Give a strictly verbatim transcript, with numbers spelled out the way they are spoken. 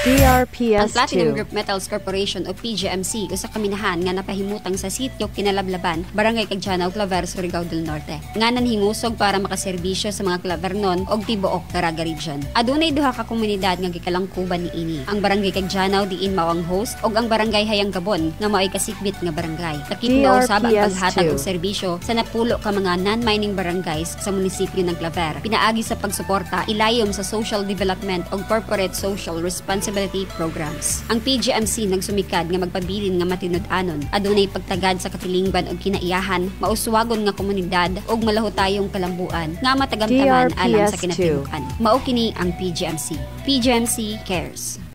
D R P Ang S Platinum two. Group Metals Corporation o P G M C usa ka minahan nga napahimutang sa sitio Kinalablaban, Barangay Cagdianao, Claver, Surigao del Norte. Nga nanhingusog para makaserbisyo sa mga Clavernon og tibuok Caraga Region. Adunay duha ka komunidad nga gikalangkuban niini. Ang Barangay Cagdianao diin mao ang host og ang Barangay Hayang Gabon nga mao'y kasikbit nga barangay. Nakitno usab ang paghatag og serbisyo sa napulo ka mga non-mining barangays sa munisipyo ng Claver. Pinaagi sa pagsuporta ilayom sa social development og corporate social responsibility programs. Ang P G M C nagsumikad nga magpabilin nga matinud-anon, adunay pagtagad sa katilingban og kinaiyahan, mauswagon nga komunidad og malahutayong kalambuan nga matagamtaman alang sa kinatibukan. Mao kini ang P G M C. P G M C cares.